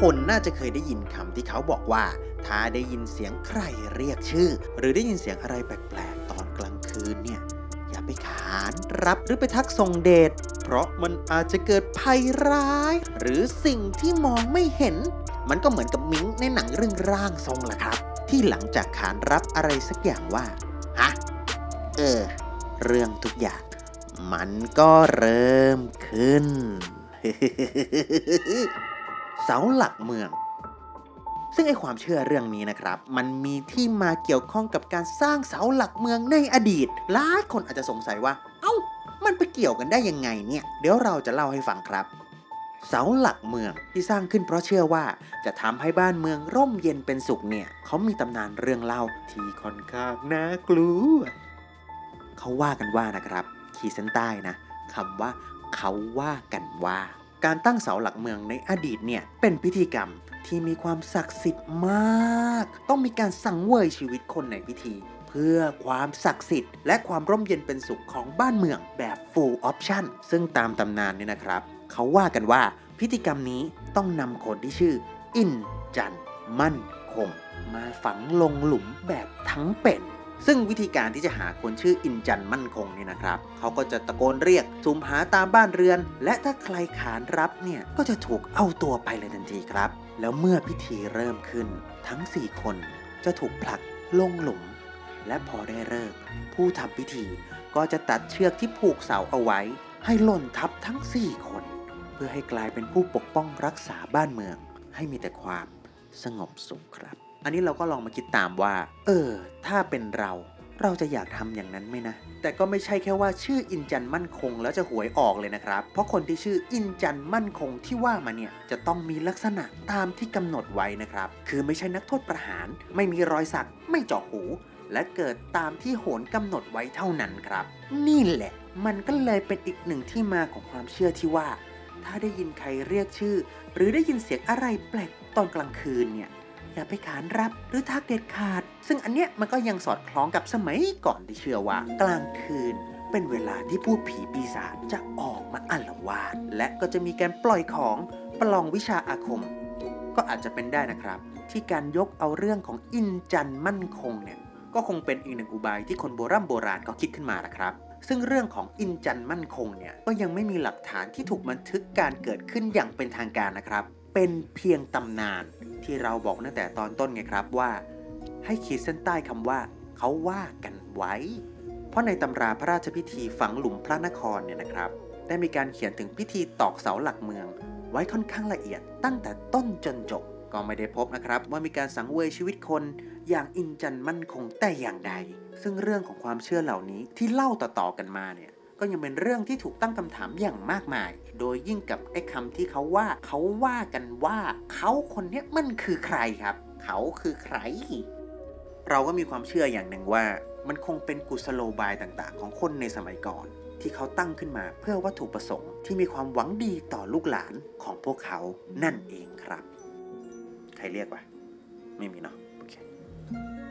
คนน่าจะเคยได้ยินคำที่เขาบอกว่าถ้าได้ยินเสียงใครเรียกชื่อหรือได้ยินเสียงอะไรแปลกๆตอนกลางคืนเนี่ยอย่าไปขานรับหรือไปทักส่งเดชเพราะมันอาจจะเกิดภัยร้ายหรือสิ่งที่มองไม่เห็นมันก็เหมือนกับมิ้งในหนังเรื่องร่างทรงล่ะครับที่หลังจากขานรับอะไรสักอย่างว่าฮะเรื่องทุกอย่างมันก็เริ่มขึ้น เสาหลักเมืองซึ่งไอความเชื่อเรื่องนี้นะครับมันมีที่มาเกี่ยวข้องกับการสร้างเสาหลักเมืองในอดีตหลายคนอาจจะสงสัยว่ามันไปเกี่ยวกันได้ยังไงเนี่ยเดี๋ยวเราจะเล่าให้ฟังครับเสาหลักเมืองที่สร้างขึ้นเพราะเชื่อว่าจะทำให้บ้านเมืองร่มเย็นเป็นสุขเนี่ยเขามีตำนานเรื่องเล่าที่ค่อนข้างน่ากลัวเขาว่ากันว่านะครับขีดเส้นใต้นะคำว่าเขาว่ากันว่าการตั้งเสาหลักเมืองในอดีตเนี่ยเป็นพิธีกรรมที่มีความศักดิ์สิทธิ์มากต้องมีการสังเวยชีวิตคนในพิธีเพื่อความศักดิ์สิทธิ์และความร่มเย็นเป็นสุขของบ้านเมืองแบบ full option ซึ่งตามตำนานเนี่ยนะครับเขาว่ากันว่าพิธีกรรมนี้ต้องนำคนที่ชื่ออินจันมั่นคงมาฝังลงหลุมแบบทั้งเป็นซึ่งวิธีการที่จะหาคนชื่ออินจันมั่นคงเนี่ยนะครับเขาก็จะตะโกนเรียกสุ่มหาตามบ้านเรือนและถ้าใครขานรับเนี่ยก็จะถูกเอาตัวไปเลยทันทีครับแล้วเมื่อพิธีเริ่มขึ้นทั้ง4คนจะถูกผลักลงหลุมและพอได้ฤกษ์ผู้ทำพิธีก็จะตัดเชือกที่ผูกเสาเอาไว้ให้หล่นทับทั้ง4คนเพื่อให้กลายเป็นผู้ปกป้องรักษาบ้านเมืองให้มีแต่ความสงบสุขครับอันนี้เราก็ลองมาคิดตามว่าถ้าเป็นเราจะอยากทำอย่างนั้นไหมนะแต่ก็ไม่ใช่แค่ว่าชื่ออินจันมั่นคงแล้วจะหวยออกเลยนะครับเพราะคนที่ชื่ออินจันมั่นคงที่ว่ามาเนี่ยจะต้องมีลักษณะตามที่กำหนดไว้นะครับคือไม่ใช่นักโทษประหารไม่มีรอยสักไม่เจาะหูและเกิดตามที่โหรกำหนดไว้เท่านั้นครับนี่แหละมันก็เลยเป็นอีกหนึ่งที่มาของความเชื่อที่ว่าถ้าได้ยินใครเรียกชื่อหรือได้ยินเสียงอะไรแปลกตอนกลางคืนเนี่ยอย่าไปขานรับหรือทักเด็ดขาดซึ่งอันเนี้ยมันก็ยังสอดคล้องกับสมัยก่อนที่เชื่อว่ากลางคืนเป็นเวลาที่พูดผีปีศาจจะออกมาอาละวาดและก็จะมีการปล่อยของประลองวิชาอาคมก็อาจจะเป็นได้นะครับที่การยกเอาเรื่องของอินจันมั่นคงเนี่ยก็คงเป็นอีกหนึ่งอุบายที่คนโบราณก็คิดขึ้นมาละครับซึ่งเรื่องของอินจันมั่นคงเนี่ยก็ยังไม่มีหลักฐานที่ถูกบันทึกการเกิดขึ้นอย่างเป็นทางการนะครับเป็นเพียงตำนานที่เราบอกตั้งแต่ตอนต้นไงครับว่าให้ขีดเส้นใต้คำว่าเขาว่ากันไว้เพราะในตำราพระราชพิธีฝังหลุมพระนครเนี่ยนะครับได้มีการเขียนถึงพิธีตอกเสาหลักเมืองไว้ค่อนข้างละเอียดตั้งแต่ต้นจนจบก็ไม่ได้พบนะครับว่ามีการสังเวยชีวิตคนอย่างอินจันมั่นคงแต่อย่างใดซึ่งเรื่องของความเชื่อเหล่านี้ที่เล่าต่อๆกันมาเนี่ยก็ยังเป็นเรื่องที่ถูกตั้งคำถามอย่างมากมายโดยยิ่งกับไอ้คำที่เขาว่ากันว่าเขาคนนี้มันคือใครครับเขาคือใครเราก็มีความเชื่ออย่างหนึ่งว่ามันคงเป็นกุศโลบายต่างๆของคนในสมัยก่อนที่เขาตั้งขึ้นมาเพื่อวัตถุประสงค์ที่มีความหวังดีต่อลูกหลานของพวกเขานั่นเองครับใครเรียกวะไม่มีเนาะโอเค